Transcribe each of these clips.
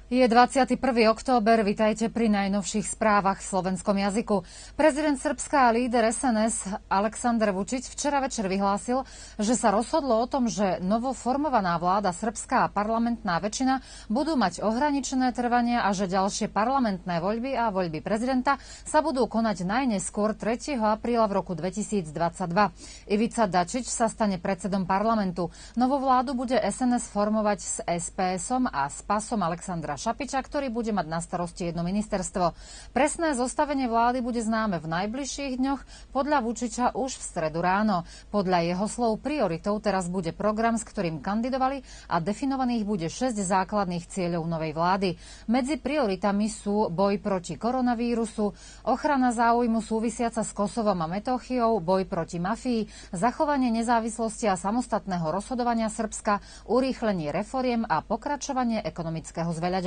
Je 21. október, vitajte pri najnovších správach v slovenskom jazyku. Prezident Srbska a líder SNS Aleksandar Vučić včera večer vyhlásil, že sa rozhodlo o tom, že novoformovaná vláda srbská a parlamentná väčšina budú mať ohraničené trvanie a že ďalšie parlamentné voľby a voľby prezidenta sa budú konať najneskôr 3. apríla v roku 2022. Ivica Dačić sa stane predsedom parlamentu. Novú vládu bude SNS formovať s SPS-om a s pasom Alexandra Šapiča, ktorý bude mať na starosti jedno ministerstvo. Presné zostavenie vlády bude známe v najbližších dňoch, podľa Vučiča už v stredu ráno. Podľa jeho slov prioritou teraz bude program, s ktorým kandidovali, a definovaných bude 6 základných cieľov novej vlády. Medzi prioritami sú boj proti koronavírusu, ochrana záujmu súvisiaca s Kosovom a Metochiou, boj proti mafii, zachovanie nezávislosti a samostatného rozhodovania Srbska, urýchlenie reforiem a pokračovanie ekonomického zveľaďovania.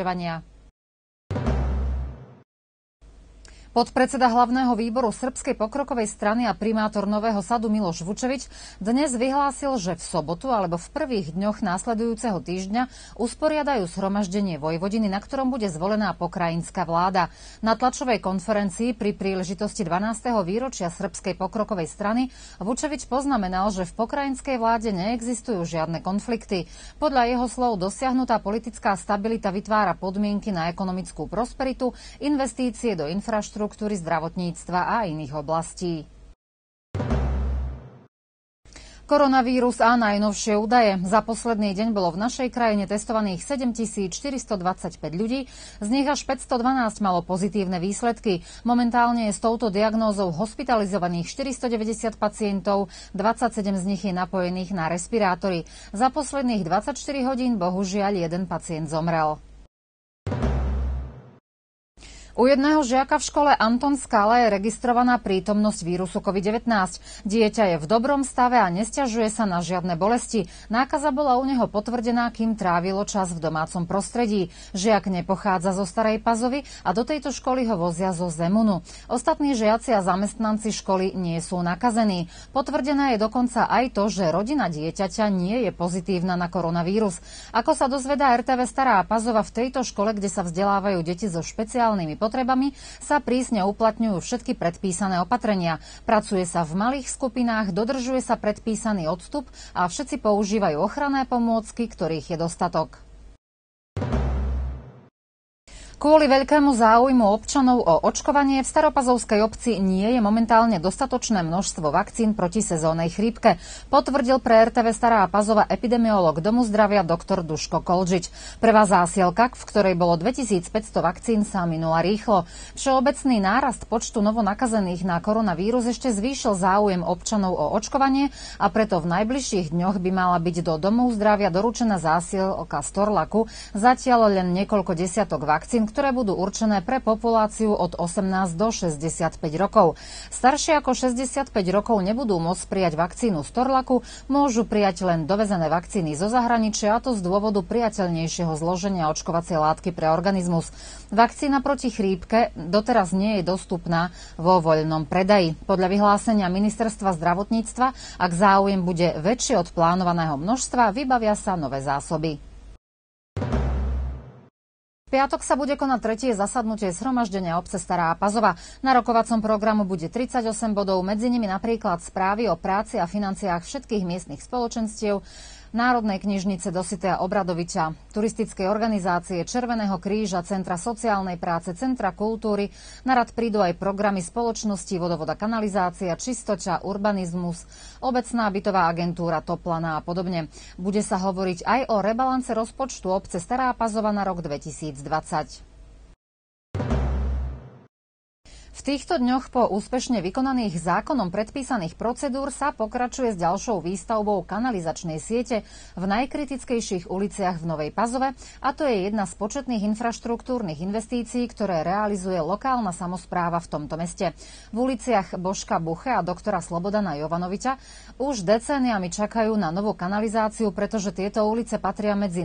Podpredseda hlavného výboru Srbskej pokrokovej strany a primátor Nového Sadu Miloš Vučević dnes vyhlásil, že v sobotu alebo v prvých dňoch následujúceho týždňa usporiadajú zhromaždenie Vojvodiny, na ktorom bude zvolená pokrajinská vláda. Na tlačovej konferencii pri príležitosti 12. výročia Srbskej pokrokovej strany Vučević poznamenal, že v pokrajinskej vláde neexistujú žiadne konflikty. Podľa jeho slov dosiahnutá politická stabilita vytvára podmienky na ekonomickú prosperitu, investície do infraštruktúry, zdravotníctva a iných oblastí. Koronavírus a najnovšie údaje. Za posledný deň bolo v našej krajine testovaných 7425 ľudí, z nich až 512 malo pozitívne výsledky. Momentálne je s touto diagnózou hospitalizovaných 490 pacientov, 27 z nich je napojených na respirátory. Za posledných 24 hodín bohužiaľ jeden pacient zomrel. U jedného žiaka v škole Anton Skala je registrovaná prítomnosť vírusu COVID-19. Dieťa je v dobrom stave a nesťažuje sa na žiadne bolesti. Nákaza bola u neho potvrdená, kým trávilo čas v domácom prostredí. Žiak nepochádza zo Starej Pazovy a do tejto školy ho vozia zo Zemunu. Ostatní žiaci a zamestnanci školy nie sú nakazení. Potvrdené je dokonca aj to, že rodina dieťaťa nie je pozitívna na koronavírus. Ako sa dozvedá RTV Stará Pazova, v tejto škole, kde sa vzdelávajú deti so špeciálnymi potrebami, sa prísne uplatňujú všetky predpísané opatrenia. Pracuje sa v malých skupinách, dodržuje sa predpísaný odstup a všetci používajú ochranné pomôcky, ktorých je dostatok. Kvôli veľkému záujmu občanov o očkovanie v Staropazovskej obci nie je momentálne dostatočné množstvo vakcín proti sezónnej chrípke, potvrdil pre RTV Stará Pazova epidemiológ Domu zdravia doktor Duško Kolžič. Prvá zásielka, v ktorej bolo 2500 vakcín, sa minula rýchlo. Všeobecný nárast počtu novonakazených na koronavírus ešte zvýšil záujem občanov o očkovanie a preto v najbližších dňoch by mala byť do Domov zdravia doručená zásielka Storlaku, zatiaľ len niekoľko desiatok vakcín, ktoré budú určené pre populáciu od 18 do 65 rokov. Staršie ako 65 rokov nebudú môcť prijať vakcínu Storlaku, môžu prijať len dovezené vakcíny zo zahraničia, a to z dôvodu priateľnejšieho zloženia očkovacej látky pre organizmus. Vakcína proti chrípke doteraz nie je dostupná vo voľnom predaji. Podľa vyhlásenia Ministerstva zdravotníctva, ak záujem bude väčší od plánovaného množstva, vybavia sa nové zásoby. V piatok sa bude konať tretie zasadnutie zhromaždenia obce Stará Pazova. Na rokovacom programu bude 38 bodov, medzi nimi napríklad správy o práci a financiách všetkých miestnych spoločenstiev, Národnej knižnice Dositeja Obradoviča, turistickej organizácie Červeného kríža, Centra sociálnej práce, Centra kultúry. Na rad prídu aj programy spoločnosti Vodovoda kanalizácia, Čistoča, Urbanizmus, Obecná bytová agentúra Toplana a podobne. Bude sa hovoriť aj o rebalance rozpočtu obce Stará Pazova na rok 2020. V týchto dňoch po úspešne vykonaných zákonom predpísaných procedúr sa pokračuje s ďalšou výstavbou kanalizačnej siete v najkritickejších uliciach v Novej Pazove, a to je jedna z početných infraštruktúrnych investícií, ktoré realizuje lokálna samospráva v tomto meste. V uliciach Božka Buche a doktora Slobodana Jovanoviča už decéniami čakajú na novú kanalizáciu, pretože tieto ulice patria medzi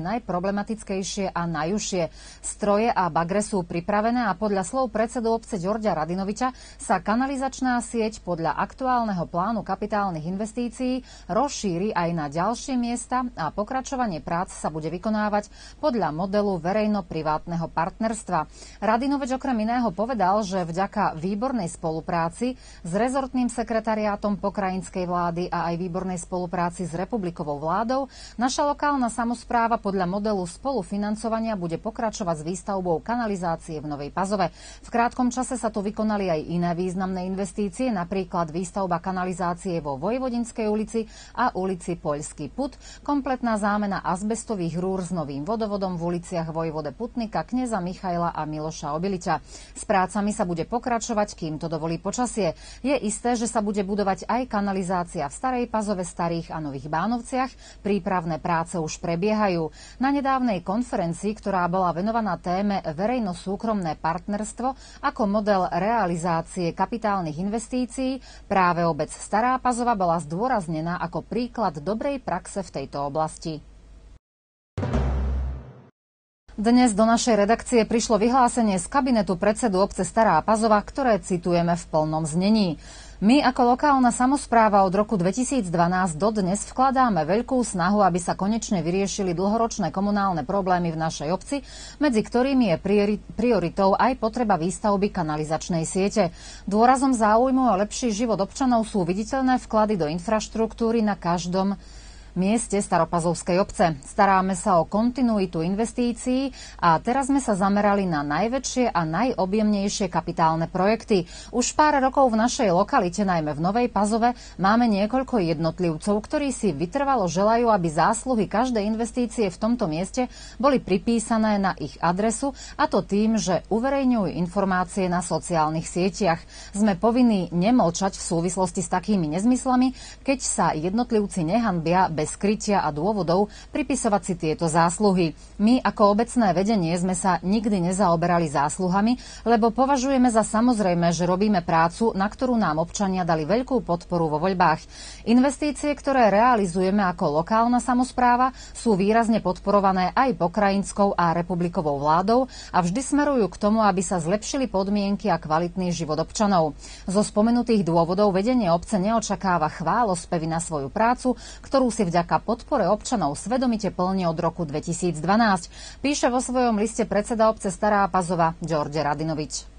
najproblematickejšie a najúžšie. Stroje a bagre sú pripravené a podľa slov predsedu obce Ďorďa Radinoviča Radinoviča sa kanalizačná sieť podľa aktuálneho plánu kapitálnych investícií rozšíri aj na ďalšie miesta a pokračovanie prác sa bude vykonávať podľa modelu verejno-privátneho partnerstva. Radinovič okrem iného povedal, že vďaka výbornej spolupráci s rezortným sekretariátom pokrajinskej vlády a aj výbornej spolupráci s republikovou vládou naša lokálna samospráva podľa modelu spolufinancovania bude pokračovať s výstavbou kanalizácie v Novej Pazove. V krátkom čase sa tu vykonali aj iné významné investície, napríklad výstavba kanalizácie vo Vojvodinskej ulici a ulici Poľský put, kompletná zámena azbestových rúr s novým vodovodom v uliciach Vojvode Putnika, Kneza Michaila a Miloša Obiliča. S prácami sa bude pokračovať, kým to dovolí počasie. Je isté, že sa bude budovať aj kanalizácia v Starej Pazove, Starých a Nových Bánovciach. Prípravné práce už prebiehajú. Na nedávnej konferencii, ktorá bola venovaná téme verejno-súkromné partnerstvo ako model realizácie kapitálnych investícií, práve obec Stará Pazova bola zdôraznená ako príklad dobrej praxe v tejto oblasti. Dnes do našej redakcie prišlo vyhlásenie z kabinetu predsedu obce Stará Pazova, ktoré citujeme v plnom znení. My ako lokálna samospráva od roku 2012 dodnes vkladáme veľkú snahu, aby sa konečne vyriešili dlhoročné komunálne problémy v našej obci, medzi ktorými je prioritou aj potreba výstavby kanalizačnej siete. Dôrazom záujmu o lepší život občanov sú viditeľné vklady do infraštruktúry na každom mieste Staropazovskej obce. Staráme sa o kontinuitu investícií a teraz sme sa zamerali na najväčšie a najobjemnejšie kapitálne projekty. Už pár rokov v našej lokalite, najmä v Novej Pazove, máme niekoľko jednotlivcov, ktorí si vytrvalo želajú, aby zásluhy každej investície v tomto mieste boli pripísané na ich adresu, a to tým, že uverejňujú informácie na sociálnych sieťach. Sme povinní nemlčať v súvislosti s takými nezmyslami, keď sa jednotlivci nehanbia bez skrytia a dôvodov pripisovať si tieto zásluhy. My ako obecné vedenie sme sa nikdy nezaoberali zásluhami, lebo považujeme za samozrejme, že robíme prácu, na ktorú nám občania dali veľkú podporu vo voľbách. Investície, ktoré realizujeme ako lokálna samospráva, sú výrazne podporované aj pokrajinskou a republikovou vládou a vždy smerujú k tomu, aby sa zlepšili podmienky a kvalitný život občanov. Zo spomenutých dôvodov vedenie obce neočakáva chválospevy na svoju prácu, ktorú si vďaka podpore občanov svedomite plní od roku 2012, píše vo svojom liste predseda obce Stará Pazova Đorđe Radinovič.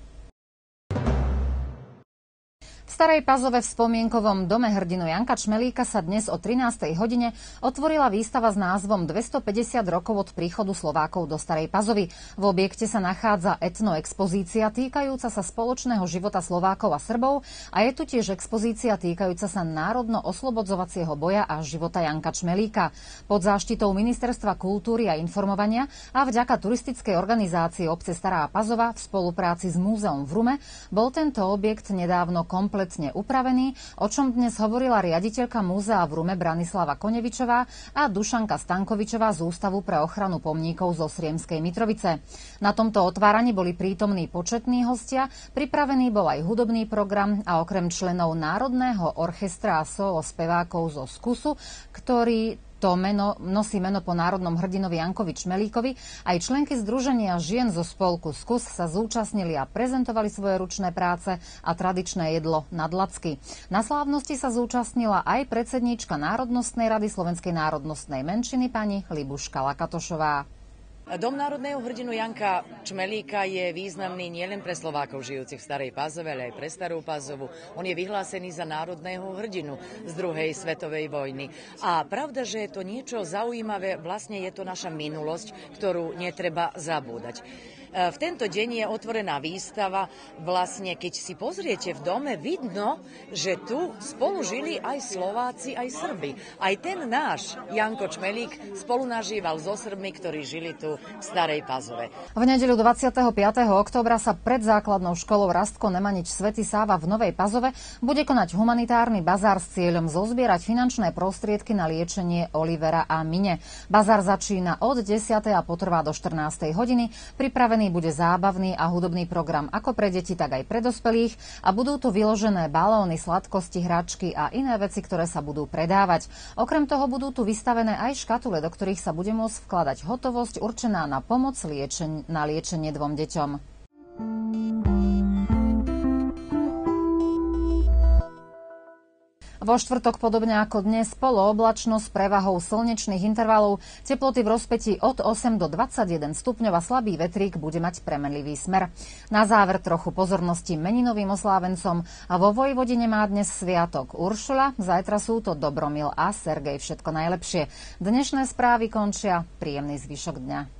V Starej Pazove v spomienkovom dome hrdinu Janka Čmelíka sa dnes o 13. hodine otvorila výstava s názvom 250 rokov od príchodu Slovákov do Starej Pazovy. V objekte sa nachádza etnoexpozícia týkajúca sa spoločného života Slovákov a Srbov a je tu tiež expozícia týkajúca sa národno-oslobodzovacieho boja a života Janka Čmelíka. Pod záštitou Ministerstva kultúry a informovania a vďaka turistickej organizácii obce Stará Pazova v spolupráci s múzeom v Rume bol tento objekt nedávno kompletne upravený, o čom dnes hovorila riaditeľka múzea v Rume Branislava Konevičová a Dušanka Stankovičová z Ústavu pre ochranu pomníkov zo Sriemskej Mitrovice. Na tomto otváraní boli prítomní početní hostia, pripravený bol aj hudobný program a okrem členov Národného orchestra a solo spevákov zo Skusu, ktorý to nosí meno po národnom hrdinovi Jankovi Čmelíkovi, aj členky Združenia žien zo spolku Skus sa zúčastnili a prezentovali svoje ručné práce a tradičné jedlo nadlacky. Na slávnosti sa zúčastnila aj predsedníčka Národnostnej rady Slovenskej národnostnej menšiny pani Libuška Lakatošová. Dom národného hrdinu Janka Čmelíka je významný nielen pre Slovákov žijúcich v Starej Pazove, ale aj pre Starú Pazovu. On je vyhlásený za národného hrdinu z druhej svetovej vojny. A pravda, že je to niečo zaujímavé, vlastne je to naša minulosť, ktorú netreba zabúdať. V tento deň je otvorená výstava. Vlastne, keď si pozriete v dome, vidno, že tu spolu žili aj Slováci, aj Srbi. Aj ten náš Janko Čmelík spolu nažíval so Srbmi, ktorí žili tu v Starej Pazove. V nedeľu 25. októbra sa pred základnou školou Rastko Nemanič Svätý Sáva v Novej Pazove bude konať humanitárny bazár s cieľom zozbierať finančné prostriedky na liečenie Olivera a Mine. Bazár začína od 10. a potrvá do 14. hodiny. Pripravený bude zábavný a hudobný program ako pre deti, tak aj pre dospelých a budú tu vyložené balóny, sladkosti, hračky a iné veci, ktoré sa budú predávať. Okrem toho budú tu vystavené aj škatule, do ktorých sa bude môcť vkladať hotovosť určená na pomoc na liečenie 2 deťom. Vo štvrtok podobne ako dnes polooblačno s prevahou slnečných intervalov, teploty v rozpätí od 8 do 21 stupňov a slabý vetrík bude mať premenlivý smer. Na záver trochu pozornosti meninovým oslávencom a vo Vojvodine má dnes sviatok Uršula, zajtra sú to Dobromil a Sergej. Všetko najlepšie. Dnešné správy končia. Príjemný zvyšok dňa.